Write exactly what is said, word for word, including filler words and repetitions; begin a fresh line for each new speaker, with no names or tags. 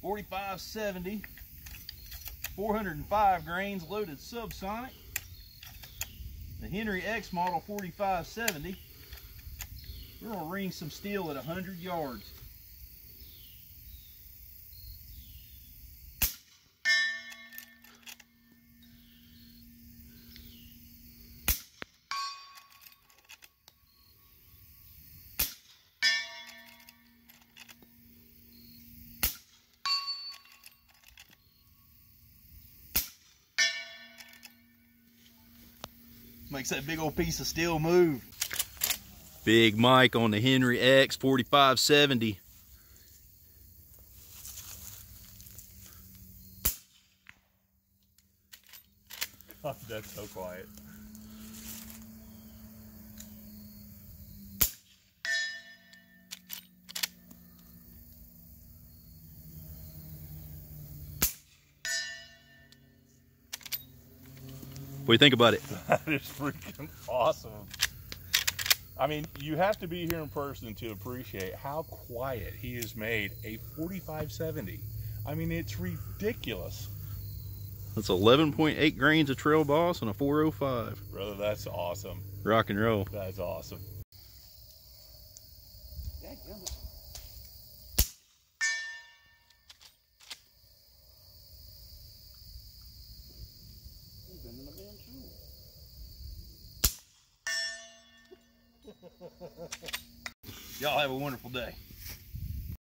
forty-five seventy, four hundred five grains loaded Subsonic. The Henry X model forty-five seventy. We're gonna ring some steel at one hundred yards. Makes that big old piece of steel move. Big Mike on the Henry X forty-five seventy.
God, that's so quiet.
What do you think about it?
That is freaking awesome. I mean, you have to be here in person to appreciate how quiet he has made a forty-five seventy. I mean, it's ridiculous.
That's eleven point eight grains of Trail Boss and a four oh five.
Brother, that's awesome.
Rock and roll.
That's awesome.
Y'all have a wonderful day.